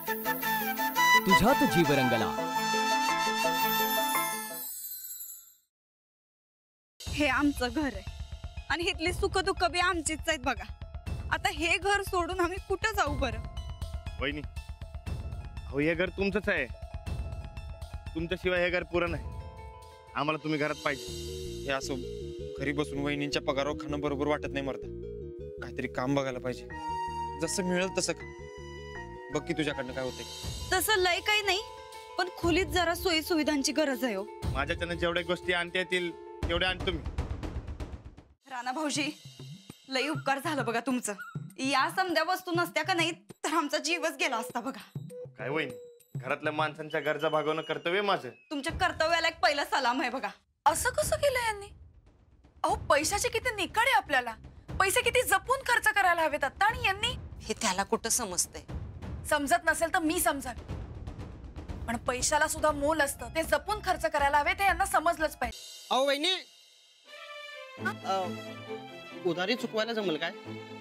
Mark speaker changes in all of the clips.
Speaker 1: तुझ्यात जीव रंगला।
Speaker 2: हे आमचं घर आहे आणि इथली सुख दुःख बी आमचीच आहेत बघा। आता हे घर सोडून आम्ही कुठं जाऊ बरं?
Speaker 3: वहिनी, हो हे घर तुमचंच आहे, तुमच्याशिवाय हे घर पुरं नाही। आम्हाला तुम्ही घरात पाहिजे।
Speaker 4: हे असं घरी बसून वहिनींच्या पगारावर खाणं बरोबर वाटत नाही मर्दा, काहीतरी काम बघायला पाहिजे। जसं मिळेल तसं बघ की तुझ्याकडनं काय होतंय।
Speaker 2: तसं लय काही नाही, पण खोलीत जरा सोयी सुविधांची गरज आहे हो।
Speaker 3: माझ्याच्यानं जेवढ्या गोष्टी आणता येतील तेवढ्या आण तुम्ही।
Speaker 2: राणा भाऊजी, लय उपकार झालं बघा तुमचं। या समध्या वस्तू नसत्या का नाही तर आमचा जीवच गेला असता बघा।
Speaker 3: काय वहिनी, घरातल्या माणसांच्या गरजा भागवणं कर्तव्य माझं।
Speaker 2: तुमच्या कर्तव्याला एक पहिला सलाम आहे बघा।
Speaker 5: असं कसं केलं यांनी? अहो पैशाचे किती निकड आहे आपल्याला, पैसे किती जपून खर्च करायला हवेत आता, आणि यांनी
Speaker 6: हे त्याला कुठं समजतंय?
Speaker 5: समजत नसेल तर मी समजावी, पण पैशाला सुद्धा मोल असतं, ते जपून खर्च करायला हवे, ते यांना समजलंच पाहिजे।
Speaker 7: अहो वहिनी, उधारी चुकवायला जमल काय?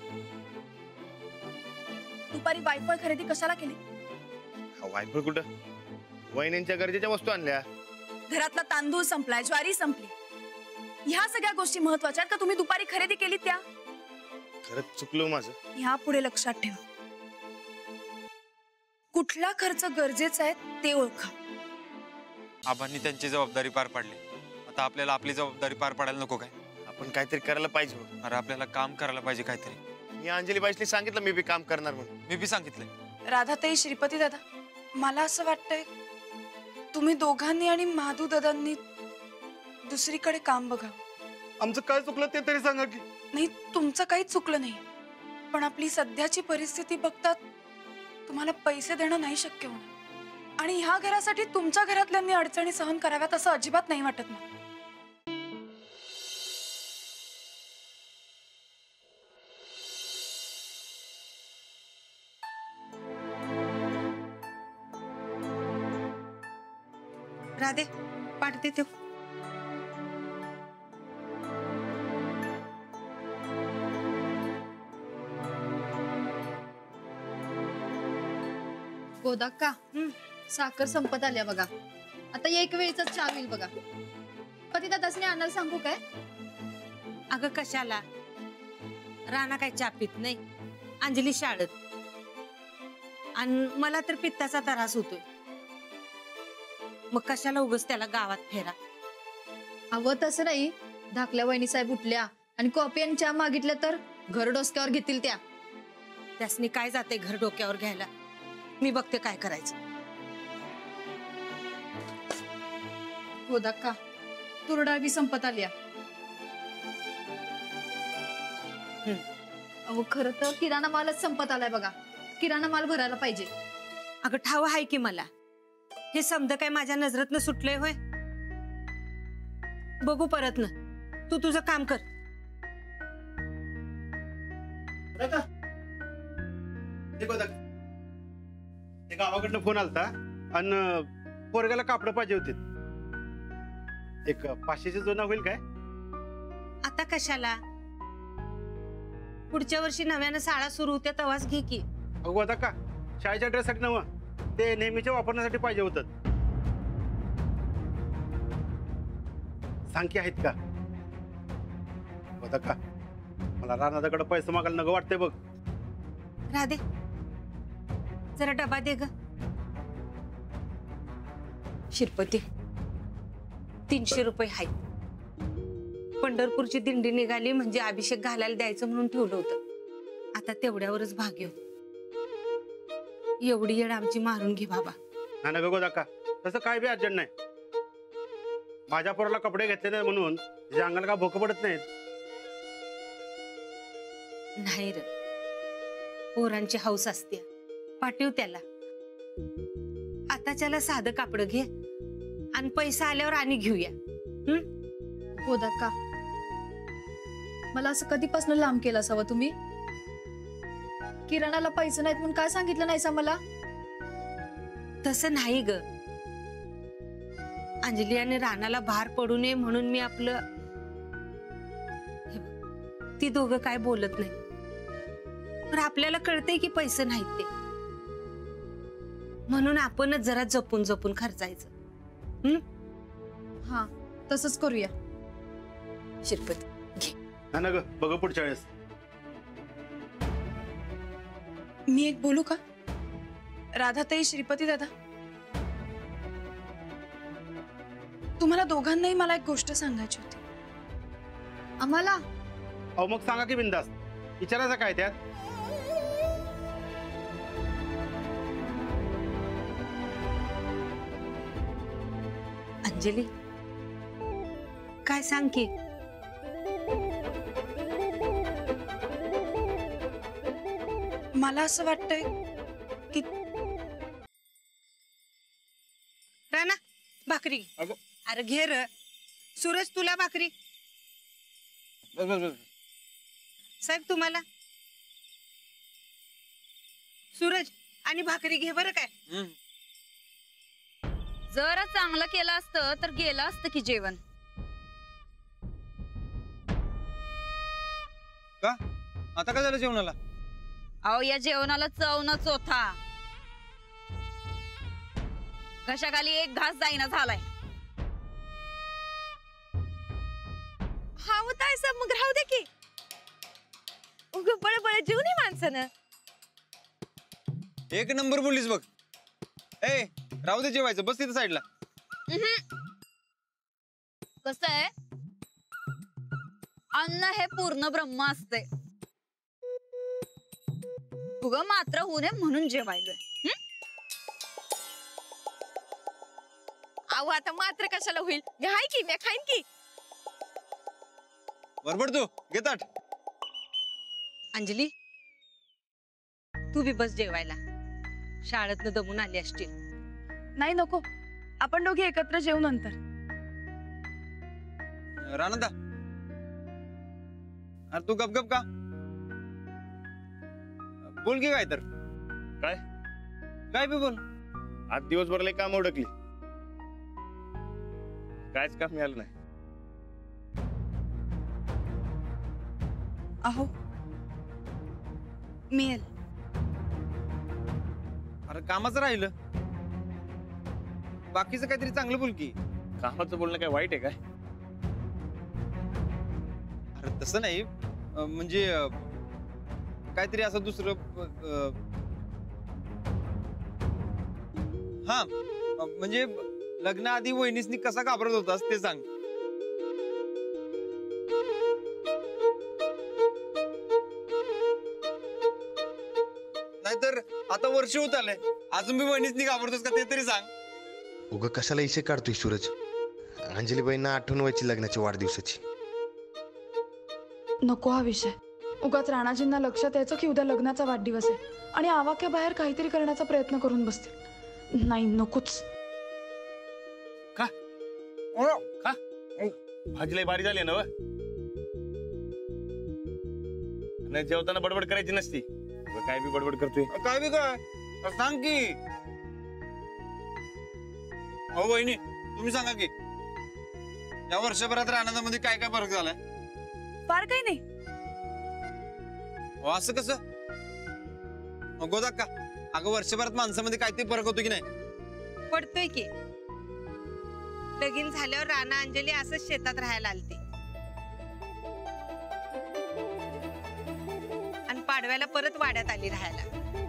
Speaker 5: दुपारी वायफळ खरेदी कशाला केली?
Speaker 3: वायफळ कुठं, वहिनींच्या गरजेच्या वस्तू आणल्या।
Speaker 5: घरातला तांदूळ संपलाय, ज्वारी संपली, ह्या सगळ्या गोष्टी महत्वाच्या का तुम्ही दुपारी खरेदी केली त्या?
Speaker 3: खरंच चुकलो माझं।
Speaker 5: ह्या पुढे लक्षात ठेवा, कुठला खर्च गरजेचा आहे ते ओळखा।
Speaker 4: आबांनी त्यांची जबाबदारी पार पाडली, आता आपल्याला आपली जबाबदारी पार पाडायला नको काय?
Speaker 3: आपण काहीतरी करायला पाहिजे।
Speaker 4: अरे आपल्याला काम करायला पाहिजे काहीतरी।
Speaker 3: मी अंजली बाईसनी सांगितलं मी बी काम करणार म्हणून।
Speaker 4: मी बी सांगितलंय।
Speaker 5: राधाताई, श्रीपती दादा, मला असं वाटतंय तुम्ही दोघांनी आणि माधू दादांनी दुसरीकडे काम बघा।
Speaker 8: आमचं काय चुकलं ते तरी सांगा की।
Speaker 5: नाही, तुमचं काहीच चुकलं नाही, पण आपली सध्याची परिस्थिती बघता तुम्हाला पैसे देणं नाही शक्य होणार, आणि ह्या घरासाठी तुमच्या घरातल्यांनी अडचणी सहन कराव्यात असं अजिबात नाही वाटत मला।
Speaker 6: राधे, पाठ देते।
Speaker 9: गोदाक्का, साखर संपत आल्या बघा, आता एक वेळचा चहा होईल बघा। पती दादासने आणायला सांगू काय?
Speaker 6: अगं कशाला, राणा काय चहा पित नाही, अंजली शाळेत, आणि मला तर पित्ताचा त्रास होतोय, मग कशाला उगाच त्याला गावात फेरा।
Speaker 9: अव तसं नाही, धाकल्या वहिनी साहेब उठल्या आणि कॉफी आणि चहा मागितल्या तर घर डोसक्यावर घेतील त्या।
Speaker 6: त्यासनी काय जाते घर डोक्यावर घ्यायला, मी बघते काय करायचं।
Speaker 9: गोदाक्का, तुरडाळ बी संपत आल्या। अहो खरं तर किराणा मालच संपत आलाय बघा, किराणा माल भरायला पाहिजे।
Speaker 6: अगं ठाव आहे की मला, हे समज काय माझ्या नजरेतनं सुटलंय होय? बघू परत ना, तू तुझं काम कर।
Speaker 8: गावाकडनं फोन आलता आणि पोरगाला कापड पाहिजे होते, एक 500ची जोडा होईल काय?
Speaker 6: आता कशाला, पुढच्या वर्षी नव्यानं शाळा सुरू होत्या तेव्हाच घे की।
Speaker 8: अगो आता का शाळेच्या ड्रेससाठी नव, ते नेहमीच्या वापरण्यासाठी पाहिजे होतं। सांग की आहेत का? होता का मला राणादाकडे पैसे मागायला नको वाटतंय बघ।
Speaker 6: राधे, जरा डबा दे ग। शिरपती, 300 रुपये आहेत, पंढरपूरची दिंडी निघाली म्हणजे अभिषेक घालायला द्यायचं म्हणून ठेवलं होतं, आता तेवढ्यावरच भाग्य। एवढी येड आमची मारून घे बाबा।
Speaker 8: नाही ना गो दाका, तसं काय बी अर्जंट नाही, माझ्या पोराला कपडे घेतले नाही म्हणून तुझ्या अंगाला का भोकं पडत नाहीत?
Speaker 6: नाही रे, पोरांची हौस असते, पाठव त्याला। आताच्याला साधं कापड घे आणि पैसा आल्यावर आणि घेऊया।
Speaker 9: गोदाक्का, मला असं कधीपासून लांब केलं असावं तुम्ही? किराणाला पैसे नाहीत म्हणून काय सांगितलं नाहीसा मला?
Speaker 6: तसं नाही ग, अंजली आणि राणाला भार पडू नये म्हणून मी आपलं, ती दोघं काय बोलत नाही, पण आपल्याला कळतंय की पैसे नाहीत ते। म्हणून आपणच जरा जपून जपून खर्चायचं.
Speaker 9: हा तसंच करूया.
Speaker 6: शिरपत
Speaker 8: हा ना ग, बघ पुढच्या वेळेस.
Speaker 5: मी एक बोलू का? राधाताई, श्रीपती दादा, तुम्हाला दोघांनाही मला एक गोष्ट सांगायची होती.
Speaker 9: आम्हाला
Speaker 8: अहो मग सांगा की बिंदास, विचारायचं काय त्यात?
Speaker 6: अंजली, काय सांग की.
Speaker 5: मला असं वाटतंय की
Speaker 6: राणा, भाकरी.
Speaker 4: अगं.
Speaker 6: अरे घे र. सूरज, तुला भाकरी.
Speaker 4: बस बस बस.
Speaker 6: साहेब, तुम्हाला. सूरज, आणि भाकरी घे बरं काय.
Speaker 2: जरा चांगलं केलं असतं तर गेलं असतं की जेवण.
Speaker 4: का आता काय झालं जेवणाला?
Speaker 2: अहो या जेवणाला चव न चोथा. घशाखाली एक घास जाईना झालाय.
Speaker 1: हा होता ऐसा, मग राहू दे की. उग बळबळ जेवू नये माणसानं.
Speaker 4: एक नंबर बोललीस बघ. ए, राहू दे जेवायचं, बस तिथं साईडला.
Speaker 2: कसं आहे, अन्न हे पूर्ण ब्रह्म असते. उगं मात्र होऊ नये म्हणून जेवायलोय.
Speaker 1: अहो आता मात्र कशाला होईल, मी हाय की, मी खाईन की.
Speaker 4: बरोबर तू घे ताट.
Speaker 6: अंजली, तू बी बस जेवायला. शाळेतनं दमून आली असतील.
Speaker 5: नाही, नको. आपण दोघे एकत्र जेवू नंतर.
Speaker 4: रानंदा, अरे तू गप गप का? बोल की काय तर.
Speaker 3: काय?
Speaker 4: काय बी बोल.
Speaker 3: आज दिवसभर लय काम उडकली, कायच काम मिळालं नाही.
Speaker 5: अहो मिळेल.
Speaker 4: अरे कामाचं राहिलं, बाकीचं काहीतरी चांगलं बोल की.
Speaker 3: कामाचं बोलणं काय वाईट आहे काय?
Speaker 4: अरे तसं नाही, म्हणजे काहीतरी असं दुसरं. हा, म्हणजे लग्नाआधी वहिनीसनी कसा घाबरत होतास ते सांग. नाहीतर आता वर्ष होत आलंय, अजून बी वहिनीसनी घाबरतोस का ते तरी सांग.
Speaker 10: उगा कशाला इशे काढतोय सूरज? अंजलीबाईंना आठवण व्हायची लग्नाची वाढदिवसाची.
Speaker 5: नको हा विषय. उगाच राणाजींना लक्षात यायचं की उद्या लग्नाचा वाढदिवस आहे आणि आवाक्या बाहेर काहीतरी करण्याचा प्रयत्न करून बसतील. नाही, नकोच.
Speaker 3: भाजी लय भारी झाली ना. जेवताना बडबड करायची नसती. काय बी बडबड करतोय.
Speaker 4: काय बी काय सांग की. हो वहिनी, तुम्ही सांगा की या वर्षभरात आनंदामध्ये काय काय फरक झालाय?
Speaker 5: फार काही नाही.
Speaker 4: हो असं कसं? गोदा का अगं वर्षभरात माणसामध्ये काय ते फरक होतो की नाही?
Speaker 6: पडतोय की. लगीन झाल्यावर राणा अंजली असंच शेतात राहायला आलती आणि पाडव्याला परत वाड्यात आली राहायला.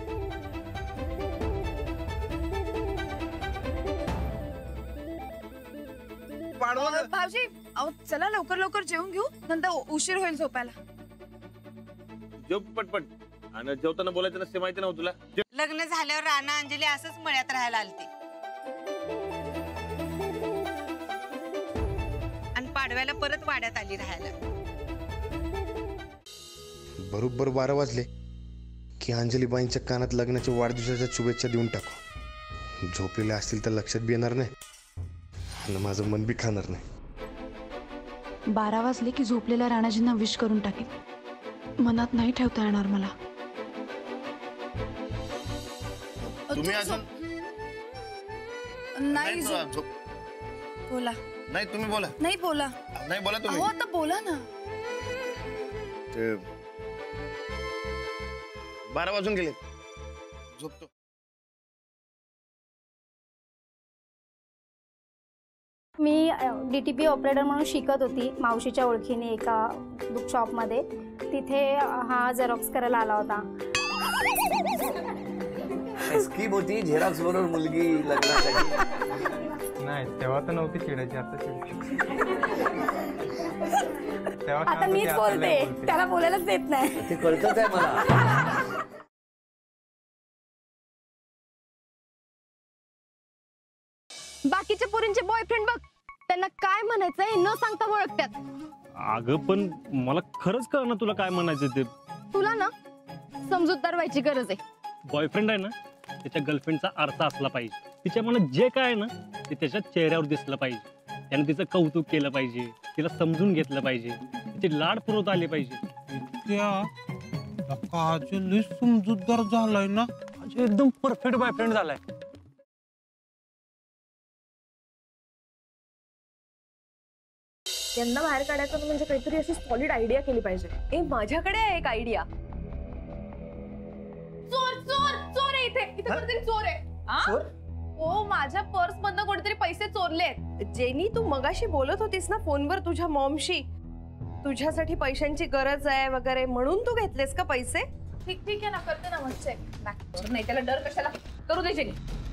Speaker 5: भाऊजी, अहो चला लवकर लवकर जेवून घेऊ, नंतर उशीर होईल झोपायला.
Speaker 3: जेव पटपट. आणि जेवताना बोलायचं नसते, माहिती नव्हतं तुला?
Speaker 6: लग्न झाल्यावर राणा अंजली असंच मळ्यात राहायला आलती आणि पाडव्याला परत वाड्यात आली राहायला.
Speaker 10: बरोबर 12 वाजले की अंजलीबाईंच्या कानात लग्नाच्या वाढदिवसाच्या शुभेच्छा देऊन टाकू. झोपलेले असतील तर लक्षात बी येणार नाही आणि माझं मन बी खाणार नाही.
Speaker 5: 12 वाजले की झोपलेल्या राणाजींना विश करून टाकेल. मनात नाही ठेवता येणार मला.
Speaker 3: तुम्ही अजून
Speaker 5: नाही बोला.
Speaker 3: नाही तुम्ही बोला.
Speaker 5: नाही बोला.
Speaker 3: नाही बोला तुम्ही.
Speaker 5: आता बोला ना.
Speaker 3: 12 वाजून गेले. झोपतो.
Speaker 11: मी DTP ऑपरेटर म्हणून शिकत होती मावशीच्या ओळखीने एका बुक शॉपमध्ये. तिथे हा झेरॉक्स करायला आला होता.
Speaker 12: स्कीम होती झेरॉक्स बरोबर मुलगी लग्नासाठी.
Speaker 13: नाही तेव्हा तर नव्हती चिडायची, आता चिडायची.
Speaker 11: आता मीच बोलते, त्याला बोलायलाच देत नाही.
Speaker 12: ते कळतच आहे मला.
Speaker 1: बाकीच्या पोरींचे बॉयफ्रेंड बघ, त्यांना काय म्हणायचंय न सांगता ओळखतात.
Speaker 14: अगं पण मला खरंच कळना तुला काय म्हणायचं ते.
Speaker 1: तुला ना समजूतदार व्हायची गरज आहे.
Speaker 14: बॉयफ्रेंड आहे ना त्याच्या गर्लफ्रेंडचा अर्थ असला पाहिजे. तिच्या मनात जे काय आहे ना ते त्याच्या चेहऱ्यावर दिसलं पाहिजे. त्याने तिचं कौतुक केलं पाहिजे, तिला समजून घेतलं पाहिजे, तिचे लाड पुरवता आले पाहिजे.
Speaker 13: काजल समजूतदार झालाय ना,
Speaker 14: एकदम परफेक्ट बॉयफ्रेंड झालाय.
Speaker 1: यांना बाहेर काढायचं म्हणजे काहीतरी अशी सॉलिड आयडिया केली पाहिजे. ए माझ्याकडे आहे एक आयडिया. चोर चोर चोर आहे इथे, इथे कोणतरी चोर आहे. हो माझ्या पर्स मधनं कोणतरी पैसे चोरलेत. जेनी तू मगाशी बोलत होतीस ना फोनवर तुझ्या मॉमशी, तुझ्यासाठी पैशांची गरज आहे वगैरे म्हणून तू घेतलेस का पैसे?
Speaker 5: ठीक आहे ना, करते ना मग चेक. नाही त्याला डर कशाला, करू दे जेनी.